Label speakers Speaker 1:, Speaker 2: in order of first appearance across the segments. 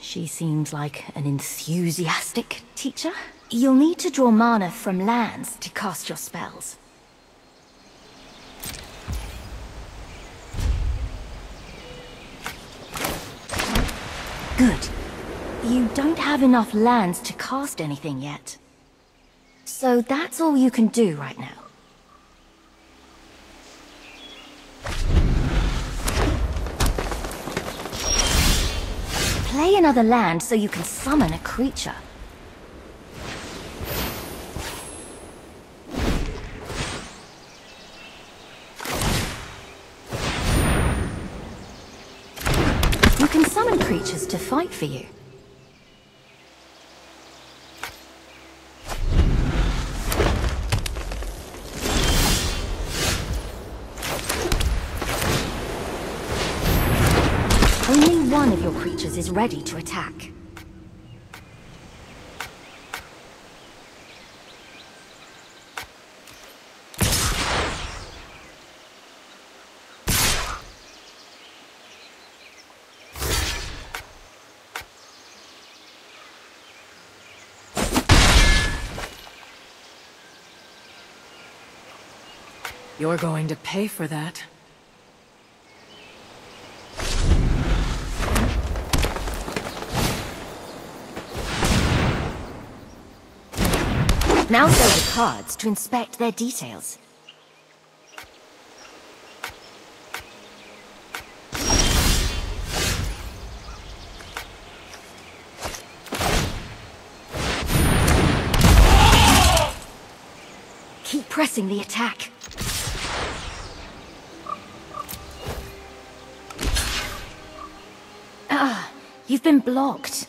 Speaker 1: She seems like an enthusiastic teacher. You'll need to draw mana from lands to cast your spells. Good. You don't have enough lands to cast anything yet. So that's all you can do right now. Play another land so you can summon a creature. You can summon creatures to fight for you. Only one of your creatures is ready to attack.
Speaker 2: You're going to pay for that.
Speaker 1: Now show the cards to inspect their details. Keep pressing the attack. Ah, you've been blocked.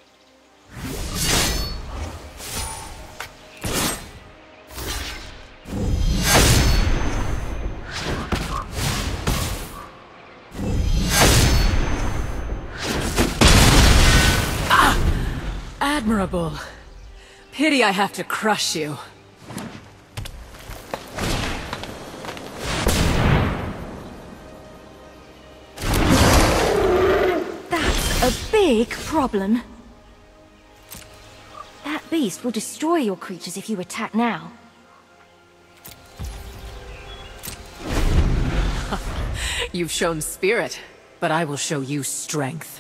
Speaker 2: Admirable. Pity I have to crush you.
Speaker 1: That's a big problem. That beast will destroy your creatures if you attack now.
Speaker 2: You've shown spirit, but I will show you strength.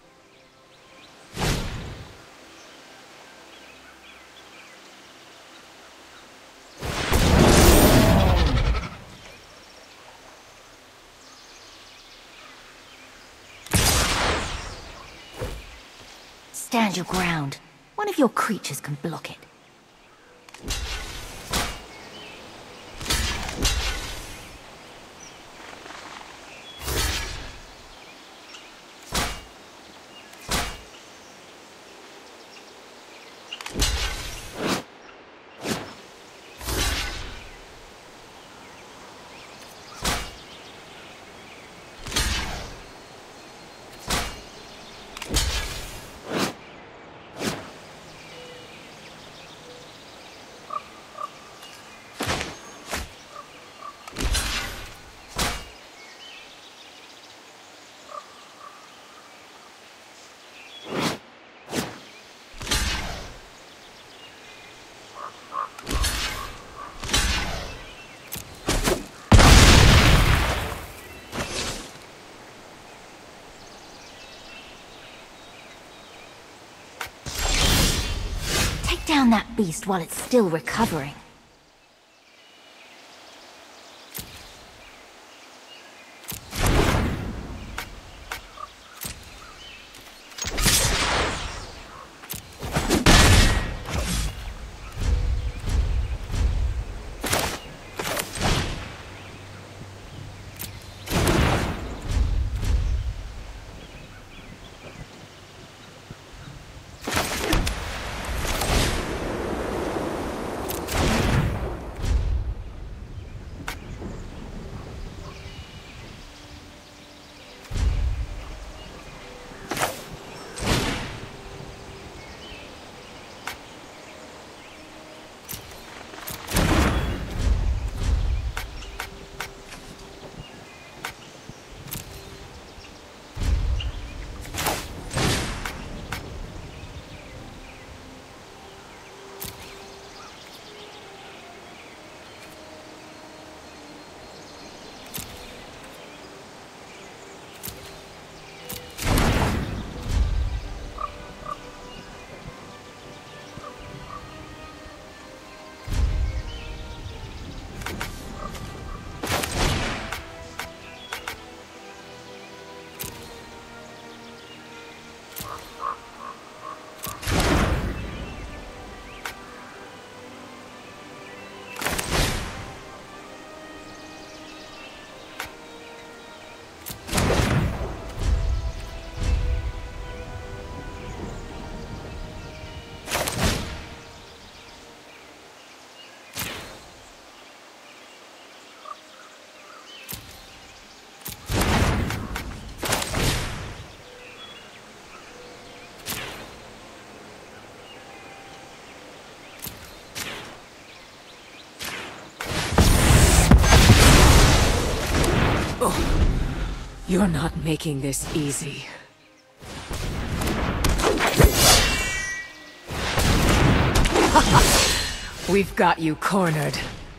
Speaker 1: Stand your ground. One of your creatures can block it. Down that beast while it's still recovering.
Speaker 2: You're not making this easy. We've got you cornered.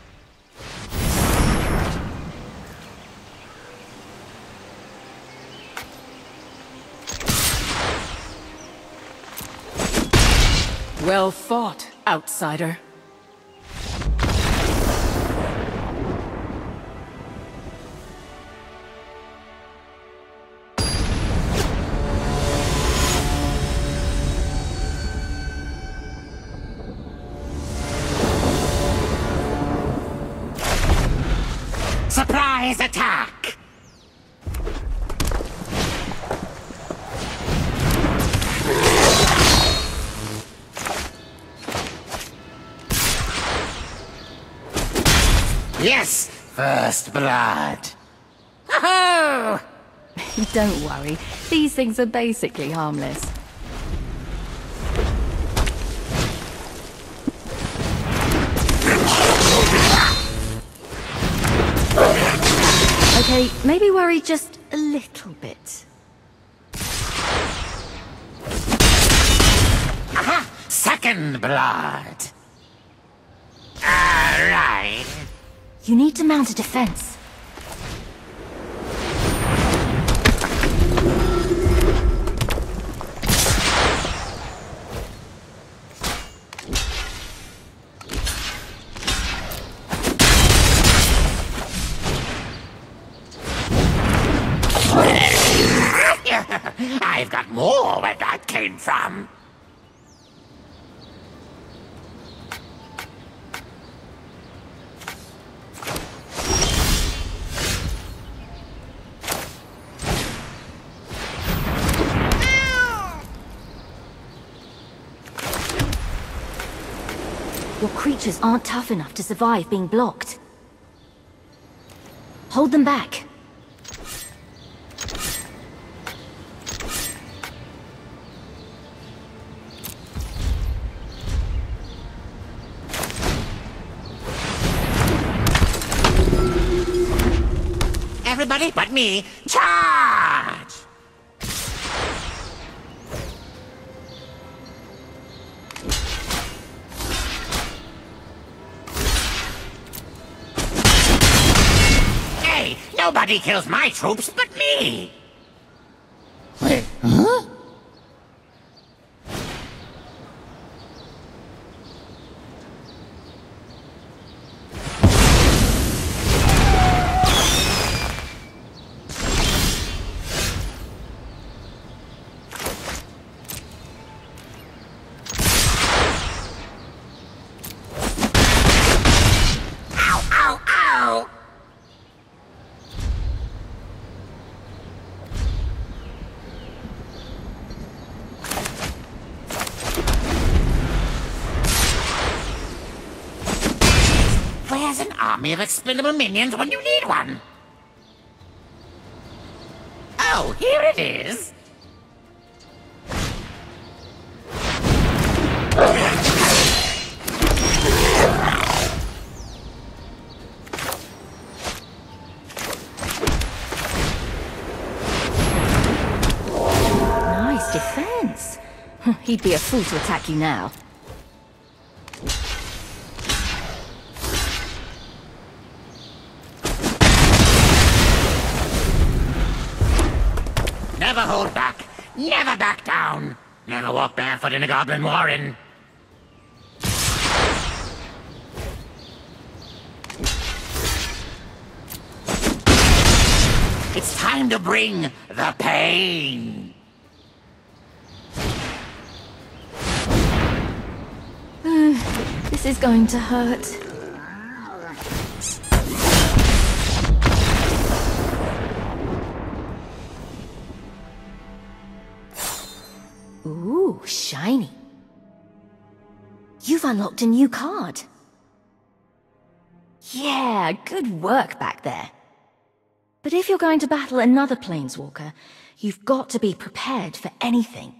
Speaker 2: Well fought, outsider.
Speaker 3: Surprise attack! Yes, first blood. Oh!
Speaker 1: Don't worry, these things are basically harmless. Okay, maybe worry just a little bit.
Speaker 3: Aha! Second blood. Alright.
Speaker 1: You need to mount a defense.
Speaker 3: I've got more where that came from.
Speaker 1: Your creatures aren't tough enough to survive being blocked. Hold them back.
Speaker 3: Everybody but me, charge! Hey, nobody kills my troops but me! Wait, huh? Where's an army of expendable minions when you need one? Oh, here it is.
Speaker 1: Nice defense. He'd be a fool to attack you now.
Speaker 3: Never hold back. Never back down. Never walk barefoot in a goblin warren. It's time to bring the pain.
Speaker 1: This is going to hurt. Ooh, shiny. You've unlocked a new card. Yeah, good work back there. But if you're going to battle another Planeswalker, you've got to be prepared for anything.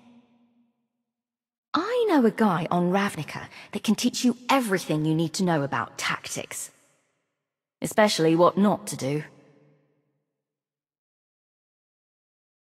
Speaker 1: I know a guy on Ravnica that can teach you everything you need to know about tactics. Especially what not to do.